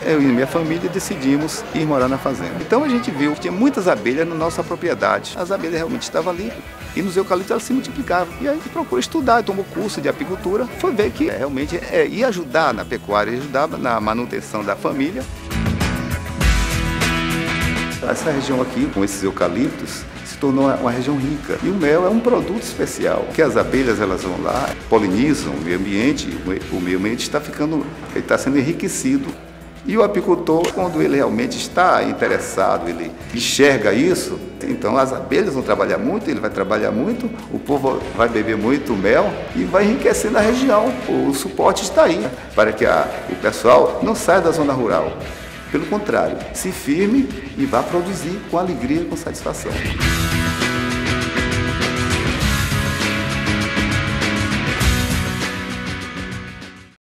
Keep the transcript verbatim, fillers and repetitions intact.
eu e minha família decidimos ir morar na fazenda. Então a gente viu que tinha muitas abelhas na nossa propriedade. As abelhas realmente estavam ali e nos eucaliptos elas se multiplicavam. E aí procurou estudar, tomou curso de apicultura, foi ver que realmente é, ia ajudar na pecuária, ia ajudar na manutenção da família. Essa região aqui, com esses eucaliptos, se tornou uma região rica. E o mel é um produto especial, que as abelhas elas vão lá, polinizam o meio ambiente, o meio ambiente está ficando, ele está sendo enriquecido. E o apicultor, quando ele realmente está interessado, ele enxerga isso, então as abelhas vão trabalhar muito, ele vai trabalhar muito, o povo vai beber muito mel e vai enriquecendo a região. O suporte está aí, para que a, o pessoal não saia da zona rural. Pelo contrário, se firme e vá produzir com alegria, com satisfação.